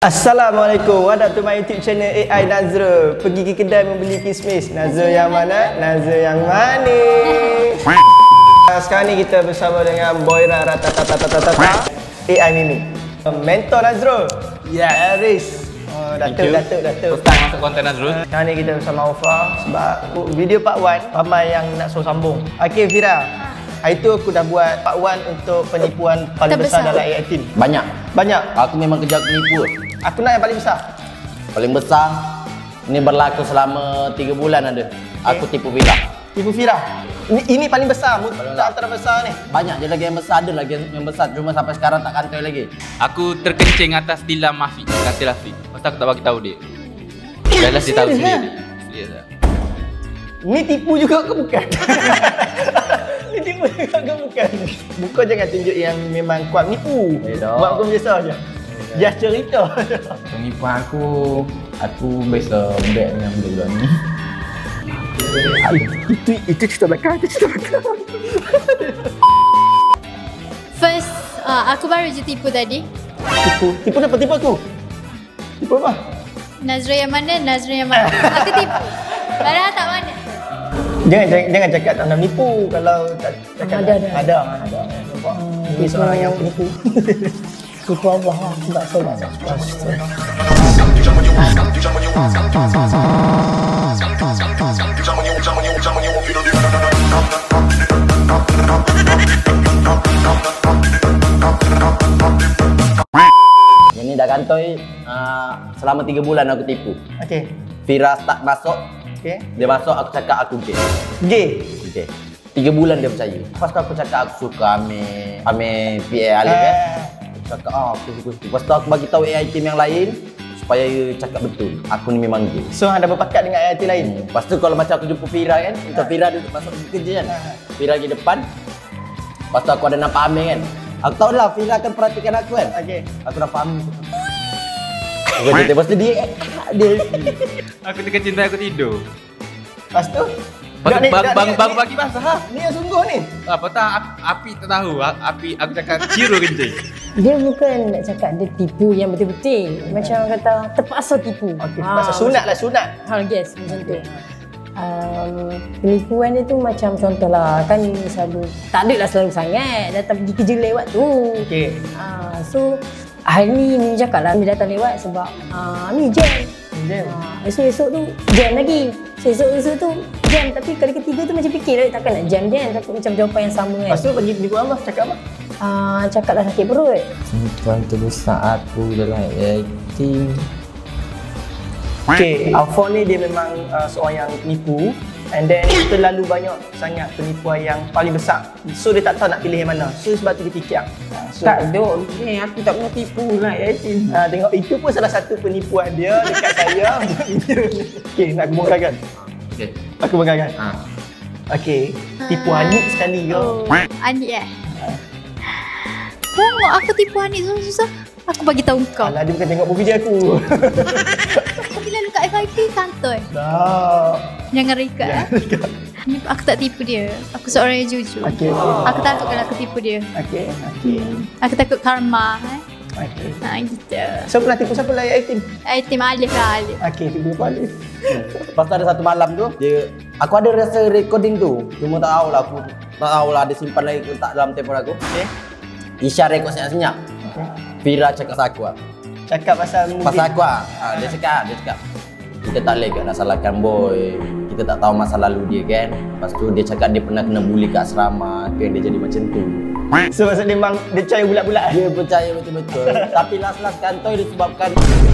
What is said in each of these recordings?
Assalamualaikum, welcome to my YouTube channel AI Nazra. Pergi ke kedai membeli kismis. Nazra yang mana? Nazra yang manis. Sekarang ni kita bersama dengan Boira Ratatatatata AI Mimi, mentor Nazra. Yes. Aris. Datuk. First time masuk konten Nazrul. Sekarang ni kita bersama Aufa. Sebab video part 1 ramai yang nak suruh sambung. Okay Fira, hari tu aku dah buat part 1 untuk penipuan paling besar dalam AI team. Banyak. Aku memang kerja penipu. Aku nak yang paling besar. Paling besar ini berlaku selama 3 bulan ada. Aku tipu Fira. Tipu Fira. Ini paling besar, antara besar ni. Banyak je lagi yang besar, ada lagi yang besar, cuma sampai sekarang tak kantoi lagi. Aku terkencing atas tilam Afiq, katil Afiq. Lepas aku tak bagi tahu dia. Jelas dia tahu sendiri. Serius tak? Ni tipu juga ke bukan? Ni tipu juga ke bukan? Bukan jangan tunjuk yang memang kuat nipu. Buat aku biasa je. Just cerita. Penipuan aku biasa bet dengan budak-budak ni. Itu cerita belakang, First, aku baru je tipu tadi. Tipu apa? Tipu aku? Tipu apa? Nazra yang mana? Aku tipu. Padahal tak mana. Jangan cakap tak nak menipu. Kalau tak cakap ada. Nampak? Ini seorang yang penipu. Tipu Allah lah. Sebab solat. Ini dah kantoi selama 3 bulan aku tipu. Okey. Fira start masuk. Okey. Dia masuk, aku cakap aku gay. Gay. 3 bulan dia percaya. Lepas tu aku cakap aku suka ame PA Alif kan. Aku cakap aku suka. Lepas tu aku bagi tahu AI team yang lain supaya dia cakap betul. Aku ni memang gay. So anda berpakat dengan AI lain. Lepas tu kalau macam aku jumpa Fira kan, macam Fira duduk masuk kerja kan. Fira di depan. Lepas tu aku ada nampak Amir kan. Aku tahu lah Fira akan perhatikan aku kan. Okey. Aku nampak Amir. Lepas tu dia Aku terkencing dan aku tidur. Lepas tu? Bang bagi basah ha? Ni yang sungguh ni. Apa tak api tak tahu. Api aku cakap ciru kencing. Dia bukan nak cakap dia tipu yang betul-betul. Macam kata terpaksa tipu. Okey, terpaksa sunat. Yes, macam tu. Penipuan dia tu macam contohlah kan selalu tak ada lah selalu sangat datang pergi kerja lewat tu. Okey. So hari ni Mimi cakap lah Mimi datang lewat sebab Mimi jam. Esok tu jam lagi. Esok tu jam, tapi kali ketiga tu macam fikir lah takkan nak jam tapi macam jawapan yang sama kan. Lepas tu pergi penipuan apa? Cakap apa? Cakap lah sakit perut. Penipuan terbesar aku dalam team. Okay, Aufa ni dia memang seorang yang penipu. And then terlalu banyak sangat penipuan yang paling besar. So dia tak tahu nak pilih yang mana. So sebab tu dia tikam. Tak ada. Aku tak pernah tipu lah team. Tengok itu pun salah satu penipuan dia dekat saya. Okay, nak aku bongkarkan. Okey. Aku bongkarkan. Okay, tipu Anik sekali kau. Anik Tengok aku tipu Anik susah. Aku bagi tahu kau. Alah, dia bukan tengok video aku. Tapi lalu kat FIP kantoi. Tak. Jangan rekat Ni aku tak tipu dia. Aku seorang yang jujur. Okay. Aku takut kalau aku tipu dia. Okay. Aku takut karma Okay. gitu. So pernah tipu siapa lah item? Item Alif lah Alif. Okay, tipu balik. Lepas tu ada satu malam tu aku ada rasa recording tu. Cuma tak tahu lah ada simpan lagi ke tak dalam telefon aku. Okay. Isya rekod senyap-senyap. Okay. Fira cakap aku Cakap pasal aku dia cakap kita tak boleh nak salahkan boy. Kita tak tahu masa lalu dia kan. Lepas tu dia cakap dia pernah kena bully kat asrama. Tu yang dia jadi macam tu. So maksud dia memang dia percaya bulat-bulat. Dia percaya betul-betul. Tapi last kantoi disebabkan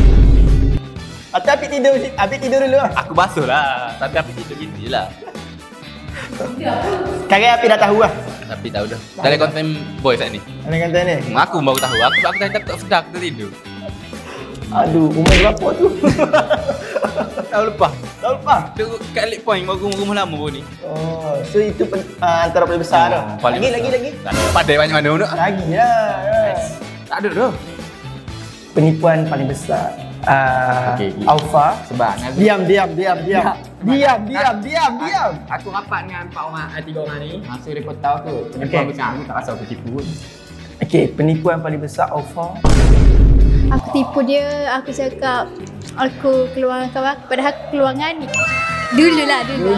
Tapi tidur dulu lah. Aku basuh lah. Tapi api tidur gitu je lah. Sekarang Api dah tahu lah. Tapi tahu dah. Dalam konten boy saat ni. Ada kata ni. Aku baru tahu. Aku tak sedar aku tertidur. Aduh, umur berapa tu? Tahun lepas. Tu Kat Lake Point rumah lama pun ni. Oh, so itu antara paling besar dah. Lagi. Tak ada pandai banyak mana pun. Lagi lah. Tak ada dah. Penipuan paling besar. Okay. Aufa. Sebab Diam. Aku rapat dengan 3 orang ni. Masa dia kau tahu tu penipuan besar aku tak rasa aku tipu pun. Okey, penipuan paling besar Aufa. Aku tipu dia, aku cakap aku keluar dengan kawan aku, padahal aku keluar dengan ni. Dulu lah. Dulu.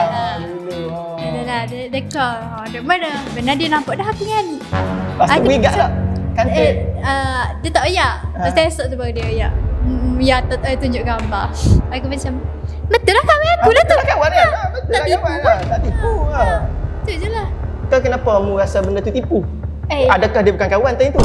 Dia call. Dia mana? Benar dia nampak dah aku dengan ni. Lepas tu wigak tak? Kantin. Dia tak ayak. Lepas tu esok tu baru dia ayak. Ya, tunjuk gambar. Aku macam, betul lah kawan aku lah tu. Betul lah kawan kan? Betul lah kawan lah. Tak tipu lah. Betul je lah. Kau kenapa kamu rasa benda tu tipu? Eh. Adakah dia bukan kawan time tu?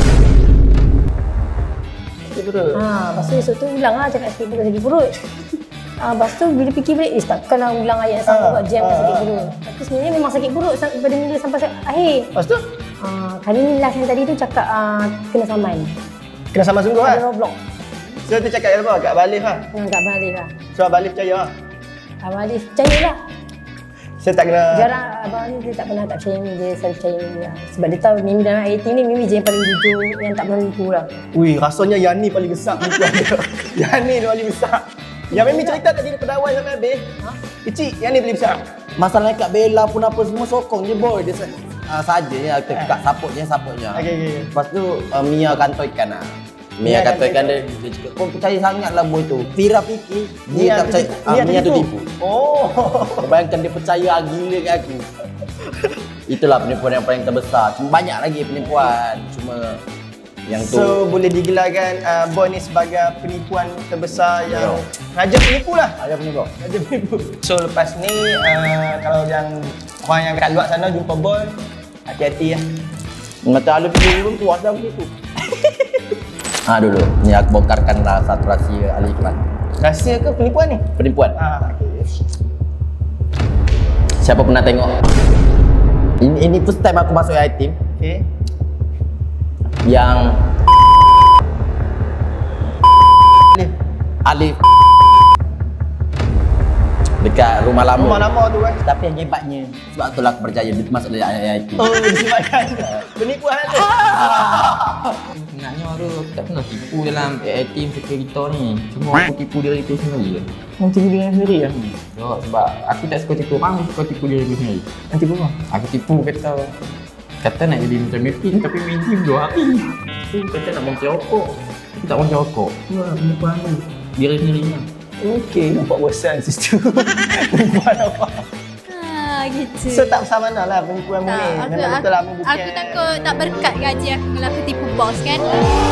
Sakit perut. Lepas tu esok tu ulang lah cakap sakit perut. Lepas tu bila fikir balik, takkanlah ulang ayat sama kat jam sakit perut. Tapi sebenarnya memang sakit perut daripada mula sampai akhir. Lepas tu? Kali ni last yang tadi tu cakap kena saman. Kena sama sungguh lah. Ada Roblox. So tu cakap apa? Kat Balif lah. Kat Balif lah. So Balif percaya lah. Balif percaya lah. Saya tak kena... Jarang abang ni dia tak pernah tak percaya ni, dia selalu percaya ni lah. Sebab dia tahu Mimi dalam IT ni Mimi je yang paling jujur, yang tak pernah menipu lah. Ui, rasanya yang ni paling besar penipuan dia. Yang ni paling besar. Yang Mimi cerita tadi daripada awal sampai habis. Kecil, yang ni paling besar. Masalahnya Kak Bella pun apa semua sokong je boy. Dia saja je Kak support-nya. Okay. Lepas tu Mia kantoikan lah. Mia kantoikan dia cakap, kau percaya sangat lah boy tu. Fira fikir dia tak percaya. Mia tu tipu. Oh. Bayangkan dia percaya gila kat aku. Itulah penipuan yang paling terbesar. Cuma banyak lagi penipuan. Cuma yang tu. So boleh digelarkan boy ni sebagai penipuan terbesar yang raja penipu lah. Ada penipu. Raja penipu. So lepas ni kalau yang orang yang kat luar sana jumpa boy, hati-hati lah. Macam ada penipu pun puas dah begitu. Dulu ni aku bongkarkan satu rahsia ahli iklan. Rahsia ke penipuan ni? Penipuan. Okay. Siapa pernah tengok? Ini first time aku masuk AI team. Okay. Yang Alif dekat rumah lama. Rumah lama tu kan. Tapi yang hebatnya sebab itulah aku percaya dia masuk dalam AI team. Oh, disebabkan penipuan tu. Sebenarnya tu aku tak pernah tipu dalam AI team circle kita ni. Cuma aku tipu diri aku sendiri je. Nanti diri sendiri lah. Ya, sebab aku tak suka tipu orang, aku suka tipu diri aku sendiri. Nanti apa? Aku tipu kata nak jadi macam meeting tapi meeting 2 hari. Tu kata nak bongkar rokok. Aku tak bongkar rokok. Wah, penipuan tu. Diri sendiri lah. Okey, nampak bosan situ. Penipuan apa? Gitu. So tak besar mana lah penipuan mu ni. Memang betul lah mu bukan. Aku takut tak berkat gaji aku kalau aku tipu bos kan.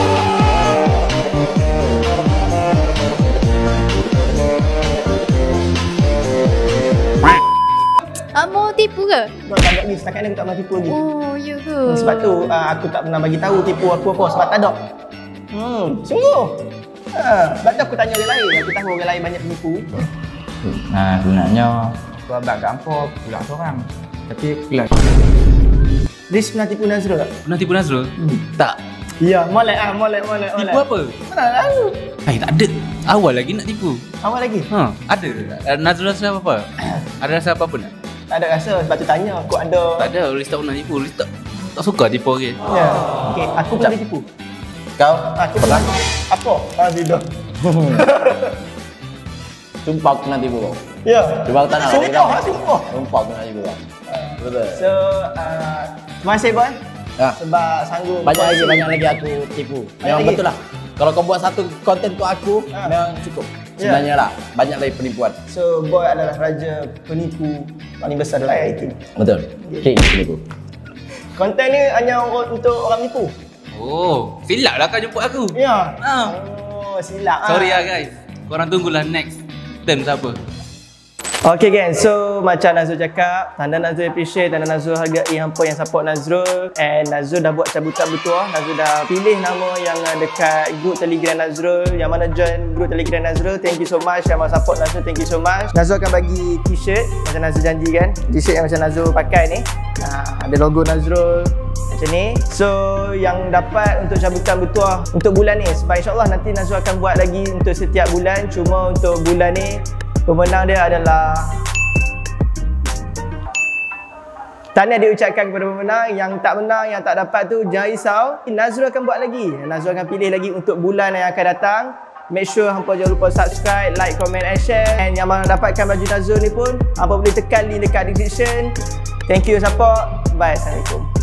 Mau tipu ke? Tak ada lagi, setakat ni aku tak pernah tipu lagi. Oh, ya ke? Sebab tu aku tak pernah bagi tahu tipu aku apa sebab tak ada. Sungguh. Sebab tu aku tanya orang lain. Aku tahu orang lain banyak penipu. Sebenarnya aku abad kat Ampo, aku pulang seorang. Tapi aku pulang. Liz pernah tipu Nazrul tak? Pernah tipu Nazrul? Tak. Ya, molek. Tipu apa? Mana tahu. Tak ada. Awal lagi nak tipu. Awal lagi? Ada. Nazrul rasa apa? Ada rasa apa pun tak? Tak ada rasa, sebab tu tanya. Aku ada. Tak ada. Liz tak pernah tipu. Liz tak suka tipu orang. Ya. Okey, aku pernah ditipu. Kau? Aku pernah. Apa? Tidak. Sumpah aku nak tipu kau. Ya. Cuba aku tak nak. Sumpah. Sumpah aku nak tipu kau. Betul. So, terima kasih boy. Ya. Sebab sanggup. Banyak lagi aku tipu. Memang lagi? betul lah. Kalau kau buat satu konten untuk aku, memang cukup. Sebenarnya lah, banyak lagi penipuan. So, boy adalah raja penipu paling besar dalam IT. Betul. King penipu. Konten ni hanya untuk orang penipu. Oh, silap lah kau jemput aku. Ya. Ah. Oh, silap. Sorry lah guys. Korang tunggulah next term siapa. Okay gang, so macam Nazrul cakap, tanda Nazrul appreciate, tanda Nazrul hargai hampa yang support Nazrul. And Nazrul dah buat cabutan bertuah, Nazrul dah pilih nama yang dekat group Telegram Nazrul. Yang mana join group Telegram Nazrul, thank you so much. Yang mana support Nazrul, thank you so much. Nazrul akan bagi t-shirt macam Nazrul janji kan. T-shirt yang macam Nazrul pakai ni, ada logo Nazrul macam ni. So yang dapat untuk cabutan bertuah untuk bulan ni, sebab insyaAllah nanti Nazrul akan buat lagi untuk setiap bulan. Cuma untuk bulan ni pemenang dia adalah tahniah diucapkan kepada pemenang. Yang tak menang, yang tak dapat tu jangan risau, Nazrul akan buat lagi. Nazrul akan pilih lagi untuk bulan yang akan datang. Make sure hampa jangan lupa subscribe, like, comment and share. And yang mana dapatkan baju Nazrul ni pun hampa boleh tekan link dekat description. Thank you support. Bye. Assalamualaikum.